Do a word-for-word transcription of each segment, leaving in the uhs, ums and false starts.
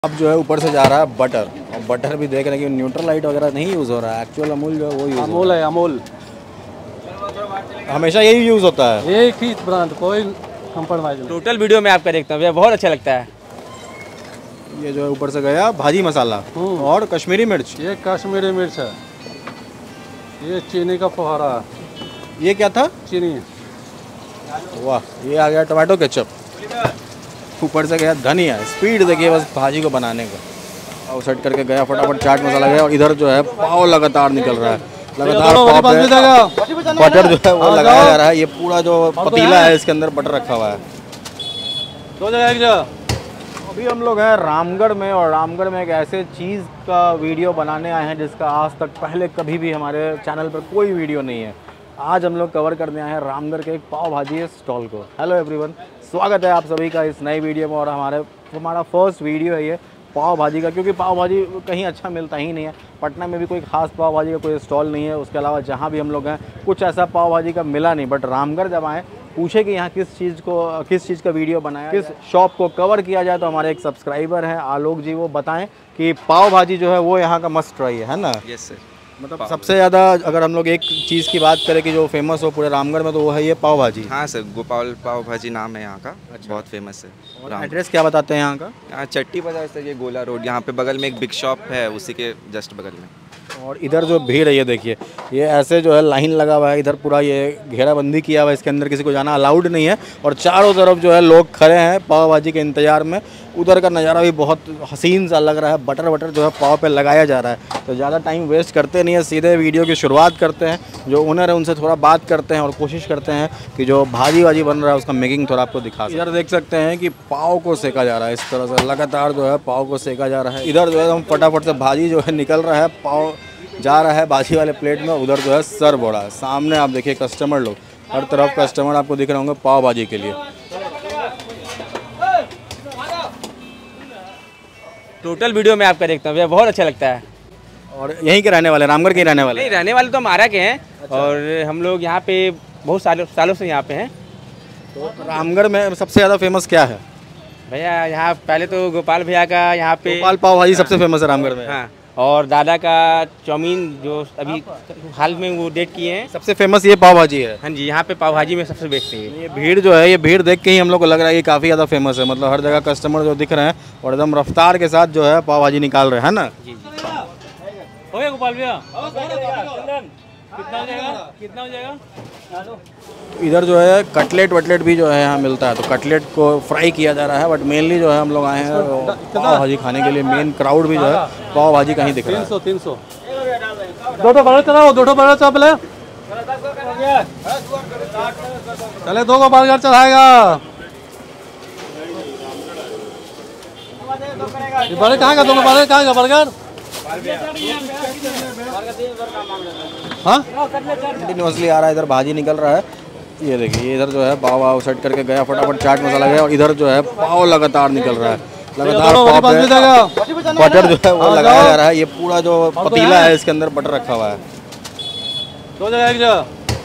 अब जो है ऊपर से जा रहा है बटर, और बटर भी देख रहे हैं कि न्यूट्रल लाइट वगैरह नहीं यूज़ हो रहा है। एक्चुअल अमूल जो है वो यूज़ अमूल है। अमूल हमेशा यही यूज़ होता है, एक ही ब्रांड, कोई कंप्रोमाइज नहीं। टोटल वीडियो में आपका देखता हूँ भैया, बहुत अच्छा लगता है। ये जो है ऊपर से गया भाजी मसाला और कश्मीरी मिर्च। ये कश्मीरी मिर्च है, ये चीनी का फुहारा है। ये क्या था? चीनी। वाह, ये आ गया टमाटो केचप। ऊपर से गया धनिया। स्पीड देखिए बस भाजी को बनाने का। और सेट करके गया फटाफट चाट मसाला गया, और इधर जो है पाव लगातार निकल रहा है। लगातार पाव पे बटर जो है वो लगाया जा रहा है। ये पूरा जो पतीला है इसके अंदर बटर रखा हुआ है। दो जगह अभी हम लोग हैं रामगढ़ में, और रामगढ़ में एक ऐसे चीज़ का वीडियो बनाने आए हैं जिसका आज तक पहले कभी भी हमारे चैनल पर कोई वीडियो नहीं है। आज हम लोग कवर करने आए हैं रामगढ़ के एक पाव भाजी स्टॉल को। हेलो एवरीवन, स्वागत है आप सभी का इस नई वीडियो में। और हमारे हमारा फर्स्ट वीडियो है ये पाव भाजी का, क्योंकि पाव भाजी कहीं अच्छा मिलता ही नहीं है। पटना में भी कोई खास पाव भाजी का कोई स्टॉल नहीं है। उसके अलावा जहाँ भी हम लोग हैं कुछ ऐसा पाव भाजी का मिला नहीं। बट रामगढ़ जब आए, पूछे कि यहाँ किस चीज़ को किस चीज़ का वीडियो बनाया, किस शॉप को कवर किया जाए, तो हमारे एक सब्सक्राइबर हैं आलोक जी, वो बताएं कि पाव भाजी जो है वो यहाँ का मस्ट ट्राई है, है ना? Yes sir. मतलब सबसे ज़्यादा अगर हम लोग एक चीज़ की बात करें कि जो फेमस हो पूरे रामगढ़ में, तो वो है ये पाव भाजी। हाँ सर, गोपाल पाव भाजी नाम है यहाँ का। अच्छा। बहुत फेमस है। और एड्रेस क्या बताते हैं यहाँ का? यहाँ चट्टी बाजार से ये गोला रोड, यहाँ पे बगल में एक बिग शॉप है, उसी के जस्ट बगल में। और इधर जो भीड़ है ये देखिए, ये ऐसे जो है लाइन लगा हुआ है। इधर पूरा ये घेराबंदी किया हुआ है, इसके अंदर किसी को जाना अलाउड नहीं है। और चारों तरफ जो है लोग खड़े हैं पाव भाजी के इंतज़ार में। उधर का नज़ारा भी बहुत हसीन सा लग रहा है। बटर बटर जो है पाव पे लगाया जा रहा है। तो ज़्यादा टाइम वेस्ट करते नहीं है, सीधे वीडियो की शुरुआत करते हैं। जो ओनर है उनसे थोड़ा बात करते हैं और कोशिश करते हैं कि जो भाजी वाजी बन रहा है उसका मेकिंग थोड़ा आपको दिखा। इधर देख सकते हैं कि पाव को सेका जा रहा है। इस तरह से लगातार जो है पाव को सेका जा रहा है। इधर जो है हम फटाफट से भाजी जो है निकल रहा है, पाव जा रहा है भाजी वाले प्लेट में। उधर जो है सर्व हो रहा है। सामने आप देखिए कस्टमर लोग, हर तरफ कस्टमर आपको दिख रहे होंगे पाव भाजी के लिए। टोटल वीडियो में आपका देखता हूँ भैया, बहुत अच्छा लगता है। और यहीं के रहने वाले, रामगढ़ के रहने वाले? नहीं, रहने वाले तो हम आरा के हैं। अच्छा। और हम लोग यहाँ पे बहुत सालों सालों से यहाँ पे हैं। तो रामगढ़ में सबसे ज़्यादा फेमस क्या है भैया? यहाँ पहले तो गोपाल भैया का यहाँ पे गोपाल पाव भाजी सबसे फेमस है रामगढ़ में। हाँ, और दादा का चाउमीन जो अभी हाल में वो डेट किए हैं, सबसे फेमस ये पाव भाजी है। हाँ जी, यहाँ पे पाव भाजी में सबसे बेस्ट है। ये भीड़ जो है, ये भीड़ देख के ही हम लोग को लग रहा है कि काफ़ी ज़्यादा फेमस है। मतलब हर जगह कस्टमर जो दिख रहे हैं और एकदम रफ्तार के साथ जो है पाव भाजी निकाल रहे हैं, है ना? जी जी। हो गया गोपाल भैया? कितना हो जाएगा? कितना हो जाएगा? इधर जो है कटलेट वटलेट भी जो है यहाँ मिलता है। तो कटलेट को फ्राई किया जा रहा है। बट मेनली जो है हम लोग आए हैं पाव भाजी खाने के लिए। मेन क्राउड भी जो है पाव भाजी का ही दिख रहा है। तीन सौ तीन सौ दो ठो बर्गर चलाओ, दो ठो बर्गर चाप ले चले, दो को बर्गर चढ़ाएगा। ये बर्गर कहाँ का? दो को बर्गर कहाँ का? बर्गर हाँ कंटिन्यूसली आ रहा है। इधर भाजी निकल रहा है, ये देखिए। इधर जो है पाव वाव सेट करके गया फटाफट चाट मसाला गया, और इधर जो है पाव लगातार निकल रहा है। लगातार पाव पे बटर जो है वो लगाया जा रहा है। ये पूरा जो पतीला है इसके अंदर बटर रखा हुआ है। दो जगह एक जगह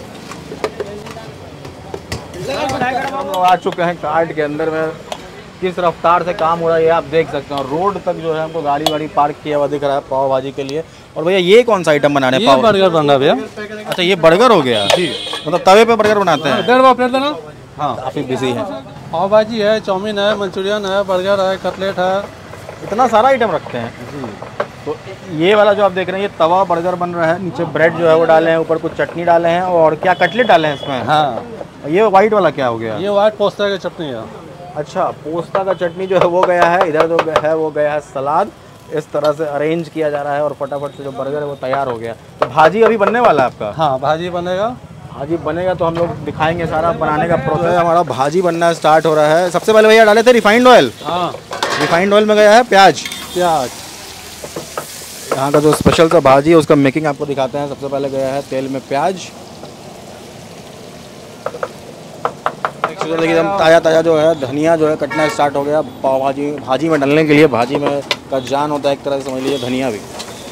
हम लोग आ चुके हैं कार्ट के अंदर में। किस रफ्तार से काम हो रहा है ये आप देख सकते हैं। और रोड तक जो है हमको गाड़ी वाड़ी पार्क किया हुआ दिख रहा है पाव भाजी के लिए। और भैया ये कौन सा आइटम बनाने? ये बर्गर बन रहा है भैया। अच्छा, ये बर्गर हो गया जी? मतलब तवे पे बर्गर बनाते हैं? डेढ़ प्लेट देना। हाँ, काफ़ी बिजी है। पाव भाजी है, चाउमीन है, मंचूरियन है, बर्गर है, कटलेट है। इतना सारा आइटम रखते हैं जी। तो ये वाला जो आप देख रहे हैं ये तवा बर्गर बन रहा है। नीचे ब्रेड जो है वो डाले हैं, ऊपर कुछ चटनी डाले हैं, और क्या कटलेट डाले हैं इसमें? हाँ। ये वाइट वाला क्या हो गया? ये व्हाइट पोस्ता की चटनी है। अच्छा, पोस्ता का चटनी जो है वो गया है। इधर जो है वो गया है सलाद। इस तरह से अरेंज किया जा रहा है, और फटाफट से जो बर्गर है वो तैयार हो गया। तो भाजी अभी बनने वाला है आपका? हाँ, भाजी बनेगा। भाजी बनेगा तो हम लोग दिखाएंगे सारा बनाने का प्रोसेस। हमारा भाजी बनना स्टार्ट हो रहा है। सबसे पहले भैया डाले थे रिफाइंड ऑयल। हाँ, रिफाइंड ऑयल में गया है प्याज। प्याज। यहाँ का जो स्पेशल सा भाजी है उसका मेकिंग आपको दिखाते हैं। सबसे पहले गया है तेल में प्याज। देखिए एकदम ताज़ा ताज़ा जो है धनिया जो है कटना स्टार्ट हो गया। पाव भाजी भाजी में डालने के लिए, भाजी में का जान होता है एक तरह से समझ लीजिए धनिया भी।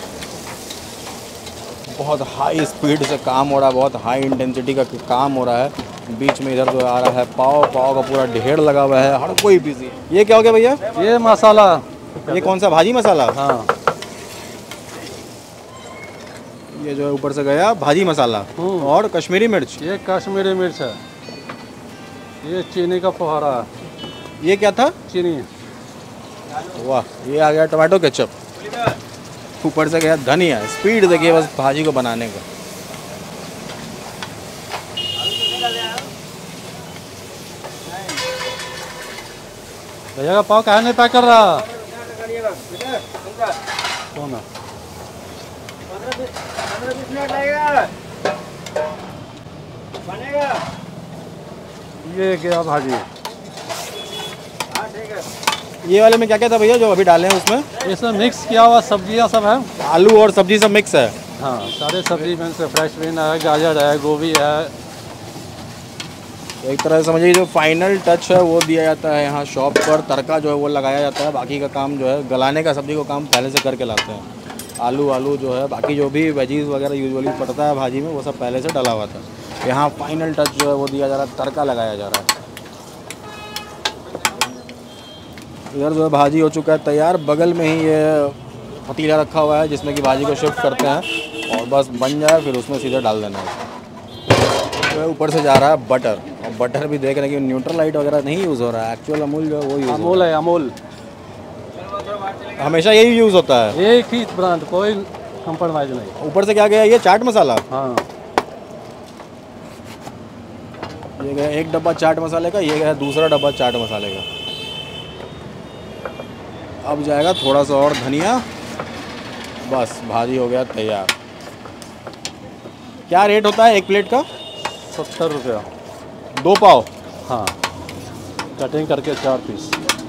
बहुत हाई स्पीड से काम हो रहा है, बहुत हाई इंटेंसिटी का काम हो रहा है। बीच में इधर जो आ रहा है पाव पाव का पूरा ढेर लगा हुआ है, हर कोई बिजी। ये क्या हो गया भैया? ये मसाला ये कौन सा भाजी मसाला? हाँ ये जो है ऊपर से गया भाजी मसाला और कश्मीरी मिर्च। ये कश्मीरी मिर्च है। ये चीनी का फुहारा है। ये क्या था? चीनी। वाह, ये आ गया टमाटो केचप। ऊपर से गया धनिया। स्पीड देखिए बस भाजी को बनाने का। भैया का पाव काहे नहीं पैक कर रहा? कौन है? ये क्या भाजी? ये वाले में क्या क्या था भैया जो अभी डाले हैं उसमें? इसमें मिक्स किया हुआ सब्जियां सब है। आलू और सब्जी सब मिक्स है। हाँ सारे सब्जी में से फ्रेश बीन है, गाजर है, गोभी है। एक तरह से समझिए जो फाइनल टच है वो दिया जाता है यहाँ शॉप पर। तड़का जो है वो लगाया जाता है, बाकी का काम जो है गलाने का सब्जी को काम पहले से करके लाते हैं। आलू आलू जो है बाकी जो भी वेजीज वगैरह यूजुअली पड़ता है भाजी में वो सब पहले से डला हुआ था। यहाँ फाइनल टच जो है वो दिया जा रहा है, तड़का लगाया जा रहा है। इधर जो है भाजी हो चुका है तैयार। बगल में ही ये पतीला रखा हुआ है जिसमें कि भाजी को शिफ्ट करते हैं और बस बन जाए फिर उसमें सीधे डाल देना है। तो ऊपर से जा रहा है बटर, और बटर भी देख रहे हैं कि न्यूट्रल लाइट वगैरह नहीं यूज़ हो रहा है। एक्चुअल अमूल जो है वो यूज़ अमूल है। अमूल हमेशा यही यूज़ होता है, एक ही ब्रांड, कोई कंप्रोमाइज नहीं। ऊपर से क्या गया ये चाट मसाला। हाँ ये गया एक डब्बा चाट मसाले का, ये गया दूसरा डब्बा चाट मसाले का। अब जाएगा थोड़ा सा और धनिया, बस भाजी हो गया तैयार। क्या रेट होता है एक प्लेट का? सत्तर रुपया दो पाव। हाँ कटिंग करके चार पीस।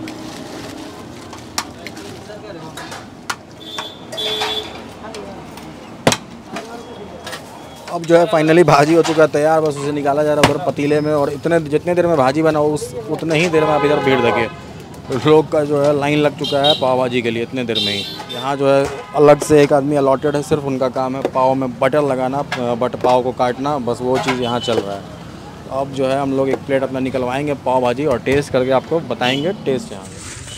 अब जो है फाइनली भाजी हो चुका है तैयार, बस उसे निकाला जा रहा है उधर पतीले में। और इतने जितने देर में भाजी बनाओ उस उतने ही देर में आप इधर भीड़ देखिए, लोग का जो है लाइन लग चुका है पाव भाजी के लिए इतने देर में ही। यहाँ जो है अलग से एक आदमी अलॉटेड है, सिर्फ उनका काम है पाव में बटर लगाना, बट पाव को काटना, बस वो चीज़ यहाँ चल रहा है। अब जो है हम लोग एक प्लेट अपना निकलवाएंगे पाव भाजी और टेस्ट करके आपको बताएंगे टेस्ट यहाँ।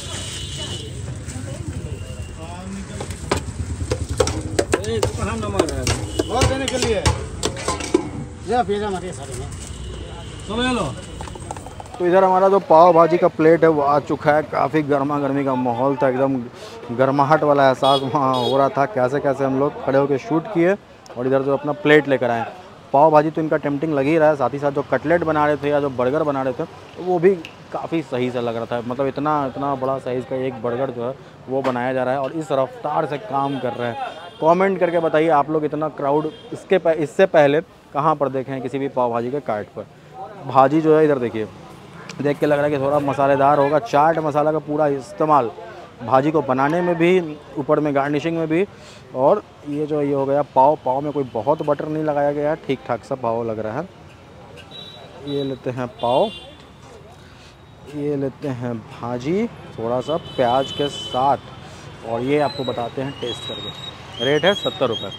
तो इधर हमारा जो पाव भाजी का प्लेट है वो आ चुका है। काफ़ी गर्मा गर्मी का माहौल था, एकदम गर्माहट वाला एहसास वहाँ हो रहा था। कैसे कैसे हम लोग खड़े होकर शूट किए और इधर जो अपना प्लेट लेकर आए। पाव भाजी तो इनका टेम्पटिंग लग ही रहा है, साथ ही साथ जो कटलेट बना रहे थे या जो बर्गर बना रहे थे वो भी काफ़ी सही से लग रहा था। मतलब इतना इतना बड़ा साइज़ का एक बर्गर जो है वो बनाया जा रहा है और इस रफ्तार से काम कर रहे हैं। कमेंट करके बताइए आप लोग इतना क्राउड इसके पह, इससे पहले कहाँ पर देखे हैं किसी भी पाव भाजी के कार्ट पर। भाजी जो है इधर देखिए, देख के लग रहा है कि थोड़ा मसालेदार होगा। चाट मसाला का पूरा इस्तेमाल भाजी को बनाने में भी, ऊपर में गार्निशिंग में भी। और ये जो ये हो गया पाव, पाव में कोई बहुत बटर नहीं लगाया गया है, ठीक ठाक सा पाव लग रहा है। ये लेते हैं पाव, ये लेते हैं भाजी थोड़ा सा प्याज के साथ और ये आपको बताते हैं टेस्ट करके। रेट है सत्तर रुपये।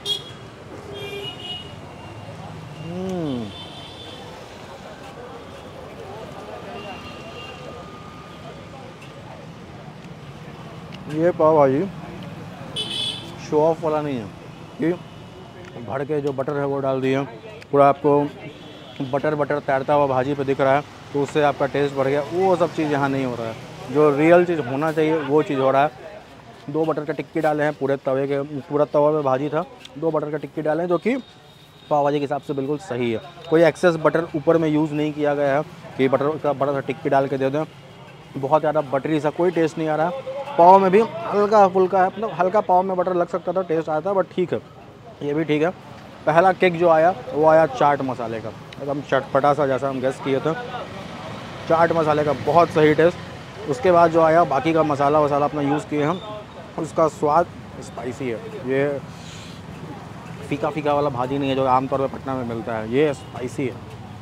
ये पाव भाजी शो ऑफ वाला नहीं है कि भर के जो बटर है वो डाल दिए, पूरा आपको बटर बटर तैरता हुआ भाजी पे दिख रहा है तो उससे आपका टेस्ट बढ़ गया। वो सब चीज़ यहाँ नहीं हो रहा है, जो रियल चीज़ होना चाहिए वो चीज़ हो रहा है। दो बटर का टिक्की डाले हैं, पूरे तवे के पूरा तवा में भाजी था, दो बटर का टिक्की डाले हैं जो कि पाव भाजी के हिसाब से बिल्कुल सही है। कोई एक्सेस बटर ऊपर में यूज़ नहीं किया गया है कि बटर का बड़ा सा टिक्की डाल के दे दें। बहुत ज़्यादा बटरी सा कोई टेस्ट नहीं आ रहा है। पाव में भी हल्का फुल्का है, मतलब हल्का पाव में बटर लग सकता था, टेस्ट आया था, बट ठीक है, ये भी ठीक है। पहला केक जो आया वो आया चाट मसाले का, एकदम चटपटा सा जैसा हम गेस किए थे। चाट मसाले का बहुत सही टेस्ट। उसके बाद जो आया बाकी का मसाला वसाला अपना यूज़ किए हम, उसका स्वाद स्पाइसी है। ये फीका फीका वाला भाजी नहीं है जो आमतौर पर पटना में मिलता है, ये स्पाइसी है।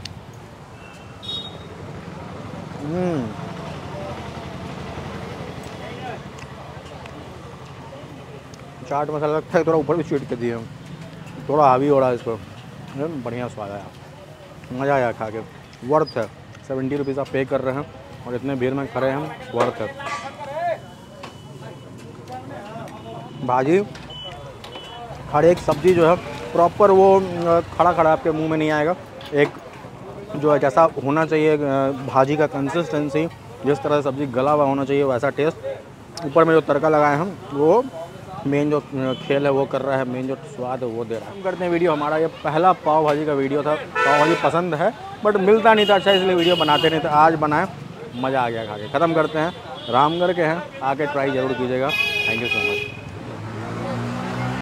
चाट मसाला लगता है थोड़ा ऊपर भी छीट के दिए, थोड़ा हावी हो रहा है इस पर। बढ़िया स्वाद आया, मज़ा आया खा के। वर्थ है, सेवेंटी रुपीज़ आप पे कर रहे हैं और इतने भीड़ में खड़े हैं, वर्थ है। भाजी, हर एक सब्जी जो है प्रॉपर वो खड़ा खड़ा आपके मुंह में नहीं आएगा। एक जो है जैसा होना चाहिए भाजी का कंसिस्टेंसी, जिस तरह से सब्ज़ी गला हुआ होना चाहिए वैसा टेस्ट। ऊपर में जो तड़का लगाए हम वो मेन जो खेल है वो कर रहा है, मेन जो स्वाद है वो दे रहा है। हम करते हैं वीडियो, हमारा ये पहला पाव भाजी का वीडियो था। पाव भाजी पसंद है बट मिलता नहीं था अच्छा, इसलिए वीडियो बनाते नहीं थे। आज बनाए, मज़ा आ गया खा के। ख़त्म करते हैं, रामगढ़ के हैं, आके ट्राई ज़रूर कीजिएगा। Thank you so much.